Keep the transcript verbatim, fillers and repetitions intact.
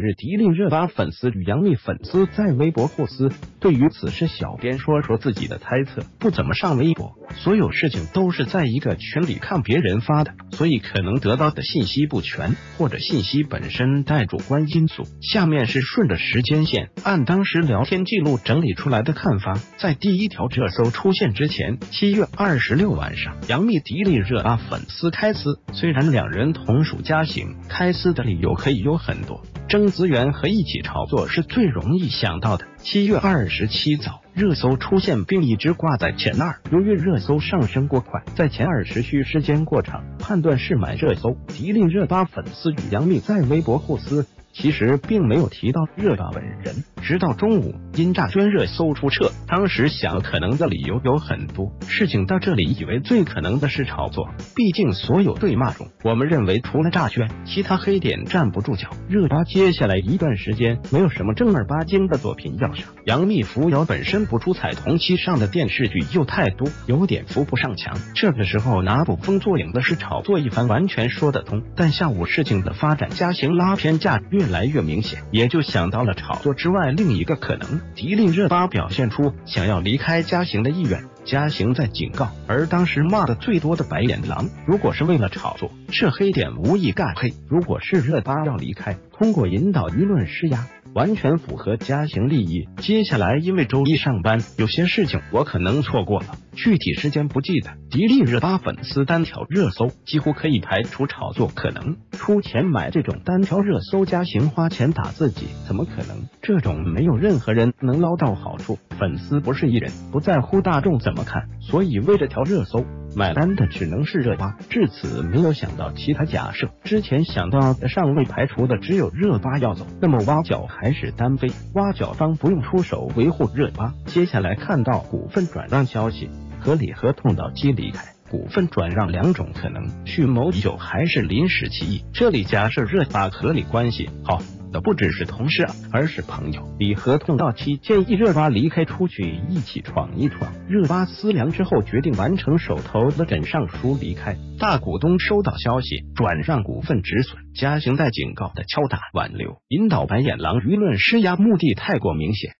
日，迪丽热巴粉丝与杨幂粉丝在微博互撕。对于此事，小编说说自己的猜测，不怎么上微博，所有事情都是在一个群里看别人发的，所以可能得到的信息不全，或者信息本身带主观因素。下面是顺着时间线，按当时聊天记录整理出来的看法。在第一条热搜出现之前，七月二十六晚上，杨幂迪丽热巴粉丝开撕。虽然两人同属家型，开撕的理由可以有很多，争资源和一起炒作是最容易想到的。七月二十七早，热搜出现并一直挂在前二。由于热搜上升过快，在前二持续时间过长，判断是买热搜。迪丽热巴粉丝与杨幂在微博互撕，其实并没有提到热巴本人。直到中午，因诈捐热搜出撤，当时想可能的理由有很多，事情到这里以为最可能的是炒作，毕竟所有对骂中，我们认为除了诈捐，其他黑点站不住脚。热巴接下来一段时间没有什么正儿八经的作品要上，杨幂扶摇本身不出彩，同期上的电视剧又太多，有点扶不上墙。这个时候拿捕风捉影的是炒作一番，完全说得通。但下午事情的发展，家型拉偏架越来越明显，也就想到了炒作之外另一个可能，迪丽热巴表现出想要离开家型的意愿，家型在警告。而当时骂的最多的白眼狼，如果是为了炒作，这黑点无意干黑；如果是热巴要离开，通过引导舆论施压，完全符合家型利益。接下来因为周一上班，有些事情我可能错过了，具体时间不记得。迪丽热巴粉丝单条热搜几乎可以排除炒作可能，出钱买这种单条热搜，家型花钱打自己，怎么可能？这种没有任何人能捞到好处，粉丝不是艺人，不在乎大众怎么看，所以为这条热搜买单的只能是热巴。至此没有想到其他假设，之前想到的尚未排除的只有热巴要走，那么挖角还是单飞，挖角方不用出手维护热巴。接下来看到股份转让消息，合理合同到期离开，股份转让两种可能，蓄谋已久还是临时起意。这里假设热巴合理关系好的不只是同事，而是朋友。离合同到期，建议热巴离开出去一起闯一闯。热巴思量之后决定完成手头的诊上书离开。大股东收到消息，转让股份止损，家型在警告的敲打挽留，引导白眼狼舆论施压，目的太过明显。